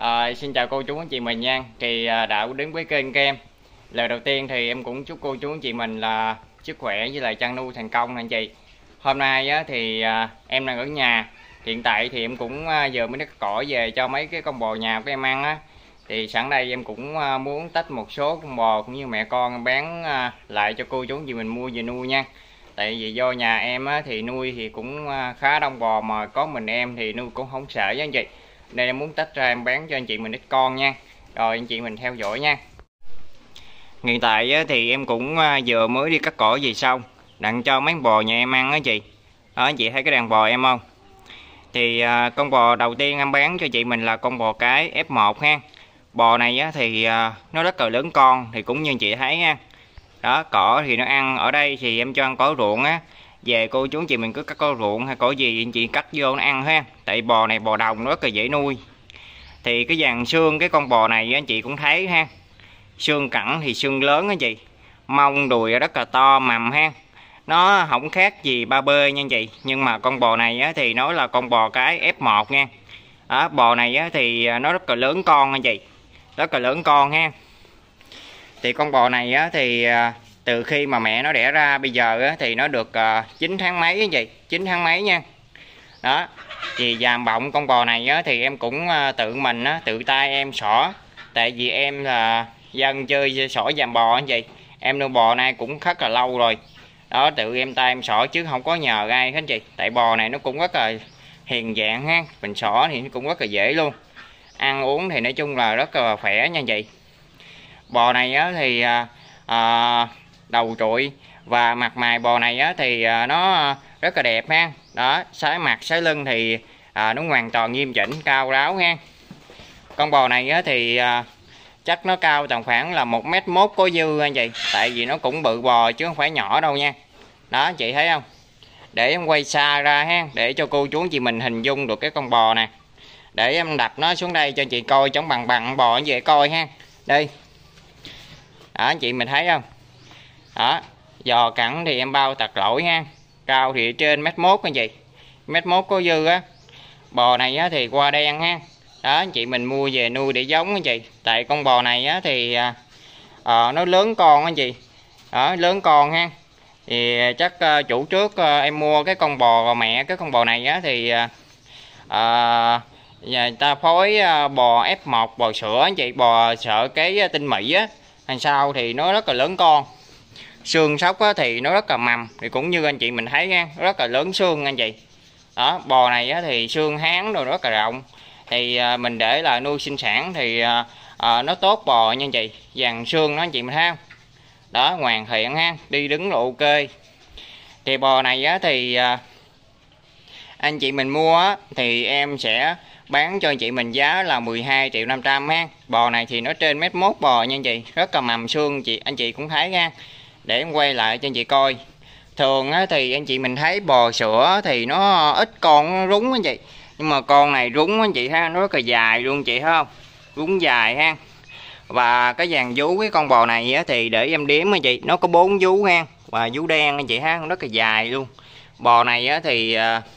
Xin chào cô chú anh chị mình nha. Thì đã đến với kênh của em. Lời đầu tiên thì em cũng chúc cô chú anh chị mình là sức khỏe với lại chăn nuôi thành công anh chị. Hôm nay á, thì em đang ở nhà. Hiện tại thì em cũng vừa mới cắt cỏ về cho mấy cái con bò nhà của em ăn á. Thì sẵn đây em cũng muốn tách một số con bò cũng như mẹ con bán lại cho cô chú anh chị mình mua về nuôi nha. Tại vì do nhà em á, thì nuôi thì cũng khá đông bò, mà có mình em thì nuôi cũng không sợ với anh chị, nên em muốn tách ra em bán cho anh chị mình ít con nha. Rồi anh chị mình theo dõi nha. Hiện tại á, thì em cũng vừa mới đi cắt cỏ về xong, đặng cho mấy bò nhà em ăn á chị. Đó, anh chị thấy cái đàn bò em không? Thì con bò đầu tiên em bán cho chị mình là con bò cái F1 ha. Bò này á, thì nó rất là lớn con, thì cũng như anh chị thấy ha. Đó, cỏ thì nó ăn ở đây thì em cho ăn cỏ ruộng á. Về cô chú anh chị mình cứ cắt cỏ ruộng hay cỏ gì anh chị cắt vô nó ăn ha. Tại bò này bò đồng nó rất là dễ nuôi. Thì cái dàn xương cái con bò này anh chị cũng thấy ha. Xương cẳng thì xương lớn á chị. Mông đùi rất là to mầm ha. Nó không khác gì ba bê nha anh chị. Nhưng mà con bò này á, thì nó là con bò cái F1 nha. Đó, bò này á, thì nó rất là lớn con anh chị. Rất là lớn con ha. Thì con bò này á, thì từ khi mà mẹ nó đẻ ra bây giờ á, thì nó được 9 tháng mấy anh chị. 9 tháng mấy nha. Đó. Thì dàm bọng con bò này á, thì em cũng tự mình á, tự tay em xỏ. Tại vì em là dân chơi xỏ dàm bò anh chị. Em nuôi bò này cũng rất là lâu rồi. Đó, tự em tay em xỏ chứ không có nhờ ai hết anh chị. Tại bò này nó cũng rất là hiền dạng ha. Mình xỏ thì nó cũng rất là dễ luôn. Ăn uống thì nói chung là rất là khỏe nha anh chị. Bò này á, thì đầu trụi và mặt mày bò này á, thì nó rất là đẹp ha. Đó, sái mặt sái lưng thì nó hoàn toàn nghiêm chỉnh cao ráo ha. Con bò này á, thì chắc nó cao tầm khoảng là 1m1 có dư anh chị. Tại vì nó cũng bự bò chứ không phải nhỏ đâu nha. Đó chị thấy không? Để em quay xa ra ha, để cho cô chú chị mình hình dung được cái con bò nè. Để em đặt nó xuống đây cho chị coi chống bằng bò anh chị coi ha. Đây. Đó anh chị mình thấy không? Đó, giò cẳng thì em bao tật lỗi ha. Cao thì trên 1m1 anh chị. 1m1 có dư á. Bò này á, thì qua đen ha. Đó anh chị mình mua về nuôi để giống anh chị. Tại con bò này á, thì nó lớn con anh chị. Đó, lớn con ha. Thì chắc chủ trước em mua cái con bò mẹ cái con bò này á, thì người ta phối bò F1 bò sữa anh chị, bò sợ cái tinh Mỹ á. Hàng sau thì nó rất là lớn con. Xương sóc á, thì nó rất là mầm. Thì cũng như anh chị mình thấy nha, rất là lớn xương anh chị. Đó, bò này á, thì xương háng rồi rất là rộng. Thì mình để là nuôi sinh sản thì nó tốt bò nha anh chị. Dàn xương nó anh chị mình thấy không? Đó, hoàn thiện ha, đi đứng là ok. Thì bò này á, thì anh chị mình mua á, thì em sẽ bán cho anh chị mình giá là 12.500.000 ha. Bò này thì nó trên 1m1 bò nha anh chị. Rất là mầm xương anh chị cũng thấy ha. Để em quay lại cho anh chị coi. Thường á, thì anh chị mình thấy bò sữa thì nó ít con nó rúng anh chị. Nhưng mà con này rúng anh chị ha, nó rất là dài luôn chị thấy không? Rúng dài ha. Và cái dàn vú cái con bò này á, thì để em đếm anh chị, nó có 4 vú ha. Và vú đen anh chị ha, rất là dài luôn. Bò này á, thì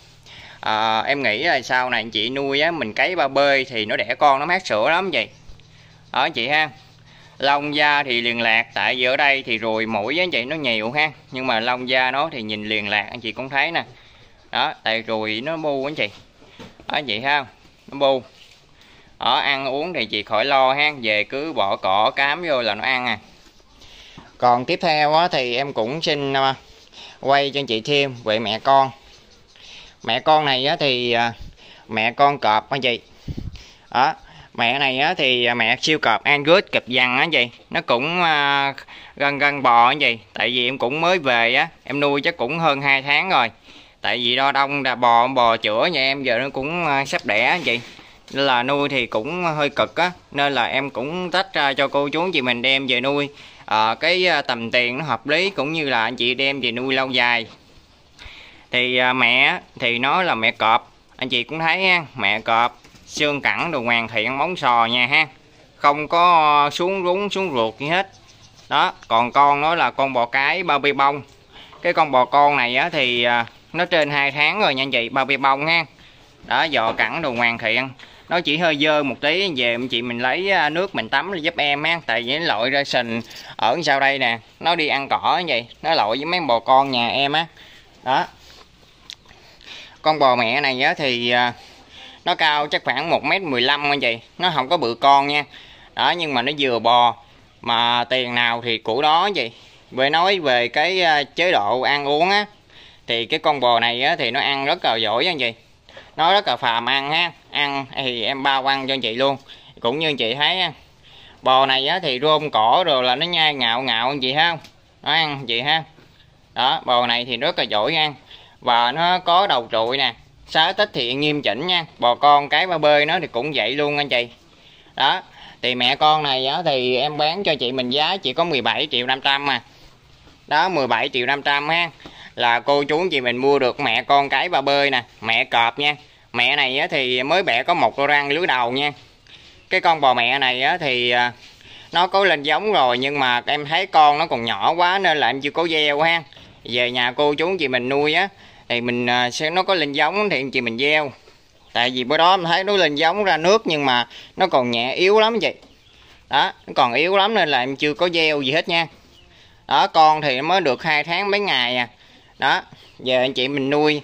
em nghĩ là sau này anh chị nuôi á, mình cấy ba bê thì nó đẻ con nó mát sữa lắm vậy. Đó anh chị ha. Lông da thì liền lạc, tại vì ở đây thì ruồi mũi anh chị nó nhiều ha. Nhưng mà lông da nó thì nhìn liền lạc anh chị cũng thấy nè. Đó, tại ruồi nó bu anh chị. Đó anh chị thấy không? Nó bu. Đó, ăn uống thì chị khỏi lo ha, về cứ bỏ cỏ cám vô là nó ăn à. Còn tiếp theo á, thì em cũng xin quay cho anh chị thêm về mẹ con. Mẹ con này á, thì mẹ con cọp anh chị. Đó, mẹ này á, thì mẹ siêu cọp Angus cọp vằn á chị. Nó cũng gân bò anh chị. Tại vì em cũng mới về á, em nuôi chắc cũng hơn 2 tháng rồi. Tại vì đo đông là bò chữa nhà em giờ nó cũng sắp đẻ anh chị. Nên là nuôi thì cũng hơi cực á, nên là em cũng tách ra cho cô chú chị mình đem về nuôi. Cái tầm tiền nó hợp lý, cũng như là anh chị đem về nuôi lâu dài. Thì mẹ thì nó là mẹ cọp, anh chị cũng thấy ha, mẹ cọp xương cẳng đồ hoàn thiện móng sò nha ha, không có xuống rúng xuống ruột gì hết. Đó, còn con nó là con bò cái bao bì bông. Cái con bò con này á, thì nó trên 2 tháng rồi nha anh chị, bao bì bông ha. Đó, giò cẳng đồ hoàn thiện. nó chỉ hơi dơ một tí, về anh chị mình lấy nước mình tắm giúp em á, tại vì nó lội ra sình ở sau đây nè, nó đi ăn cỏ như vậy, nó lội với mấy bò con nhà em á. Đó, con bò mẹ này á thì nó cao chắc khoảng 1m15 anh chị, nó không có bự con nha. Đó, nhưng mà nó vừa bò mà tiền nào thì của đó gì. Về nói về cái chế độ ăn uống á, thì cái con bò này á thì nó ăn rất là giỏi anh chị, nó rất là phàm ăn ha. Ăn thì em bao ăn cho anh chị luôn, cũng như anh chị thấy ha. Bò này á thì rôm cỏ rồi là nó nhai ngạo ngạo anh chị thấy không, nó ăn anh chị ha. Đó, bò này thì rất là giỏi ăn, và nó có đầu trụi nè, xá tích thì nghiêm chỉnh nha. Bò con cái ba bơi nó thì cũng vậy luôn anh chị. Đó, thì mẹ con này á thì em bán cho chị mình giá chỉ có 17.500.000 mà. Đó, 17.500.000 ha, là cô chú chị mình mua được mẹ con cái ba bơi nè, mẹ cọp nha. Mẹ này á thì mới bẻ có một cô răng lứa đầu nha. Cái con bò mẹ này á thì nó có lên giống rồi, nhưng mà em thấy con nó còn nhỏ quá nên là em chưa có gieo ha. Về nhà cô chú chị mình nuôi á thì mình sẽ nó có lên giống thì chị mình gieo. Tại vì bữa đó em thấy nó lên giống ra nước nhưng mà nó còn nhẹ yếu lắm chị. Đó, nó còn yếu lắm nên là em chưa có gieo gì hết nha. Đó, con thì mới được 2 tháng mấy ngày à. Đó, giờ anh chị mình nuôi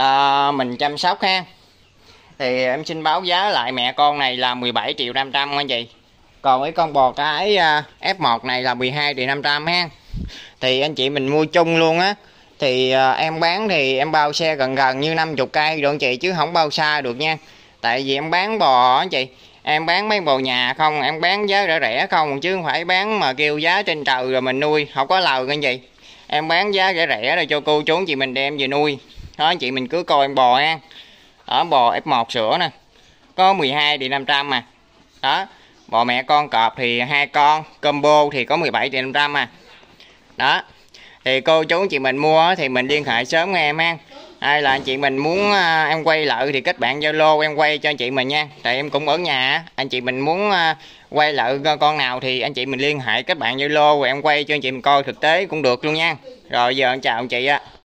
mình chăm sóc ha. Thì em xin báo giá lại mẹ con này là 17.500.000 anh chị. Còn cái con bò cái F1 này là 12.500.000 ha. Thì anh chị mình mua chung luôn á. Thì em bán thì em bao xe gần gần như 50 cây được anh chị, chứ không bao xa được nha. Tại vì em bán bò anh chị, em bán mấy bò nhà không, em bán giá rẻ rẻ không, chứ không phải bán mà kêu giá trên trời rồi mình nuôi không có lời anh chị. Em bán giá rẻ rẻ rồi cho cô chú chị mình đem về nuôi. Đó, anh chị mình cứ coi em bò ha. Ở bò F1 sữa nè, có 12.500.000 mà. Đó, bò mẹ con cọp thì 2 con combo thì có 17.500.000 mà. Đó, thì cô chú chị mình mua thì mình liên hệ sớm em ha. Hay là anh chị mình muốn em quay lại thì kết bạn Zalo em quay cho anh chị mình nha. Tại em cũng ở nhà, anh chị mình muốn quay lại con nào thì anh chị mình liên hệ kết bạn Zalo rồi em quay cho anh chị mình coi thực tế cũng được luôn nha. Rồi giờ em chào anh chị ạ.